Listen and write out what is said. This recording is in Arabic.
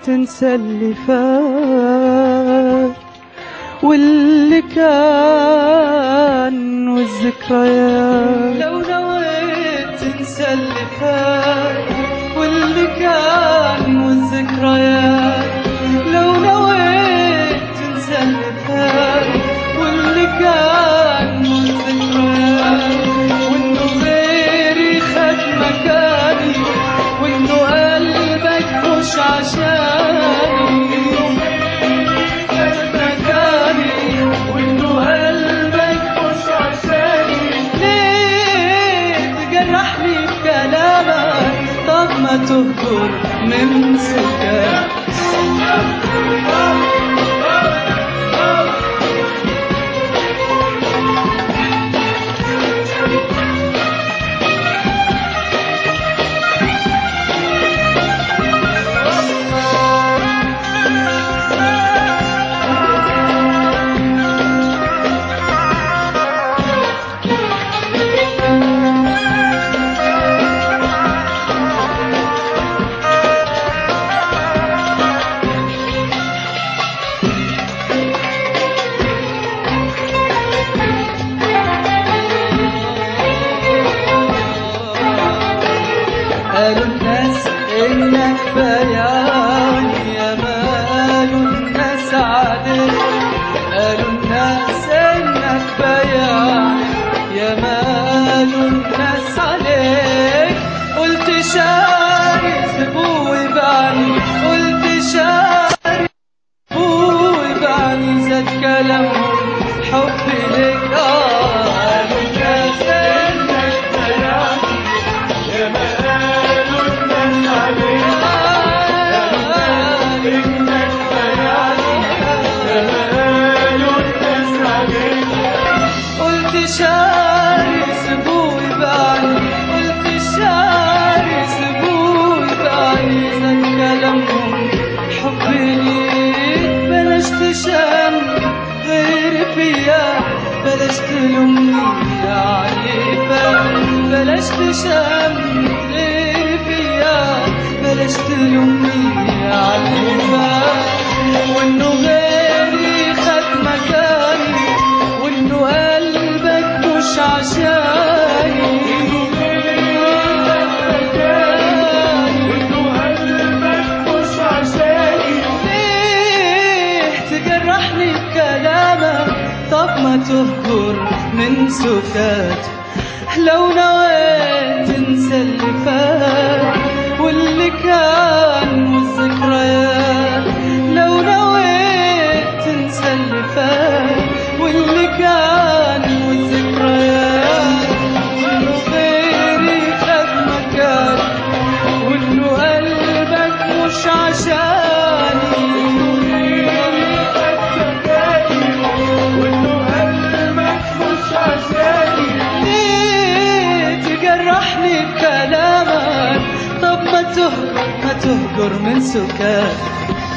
تنسى اللي فات واللي كان والذكريات. لو نويت تنسى اللي فات واللي كان والذكريات، لو نويت تنسى اللي فات واللي كان والذكريات، وانه غيري خد مكاني، وانه قلبك مش عشاني، خد مكاني، وانه قلبك مش عشاني. ليه تجرحني بكلامك؟ طب ما تهجر من سكات. قالوا الناس إنك بيان، يا ما قالوا الناس عليك، قالوا الناس إنك بيان، يا ما قالوا الناس عليك. قلت شاري سيبوه يبعني، قلت شاري سيبوه يبعني، زاد كلامهم حبي لك. قالوا الناس إنك بيان، يا ما قلت شاري سيبوه يبعني، قلت شاري سيبوه يبعني، زاد كلامهم حبي ليك. بلاش تشم غيري فيا، بلاش تلومني يا عنيفة، بلاش تشم غيري فيا، بلاش تلومني يا عنيفة. وانه غيري خد مكاني، وانه قلبك مش عشاني، وانه قلبك مش عشاني. ليه تجرحني بكلامك؟ طب ما تهجر من سكات. لو نويت تنسى اللي فات واللي كان والذكريات، لو نويت تنسى اللي فات واللي كان والذكريات، وانه غيري خد مكان، وانه قلبك مش عشاني، وانه قلبك مش عشاني. ليه تجرحني بكلامك؟ طب ما تهجر من سكات.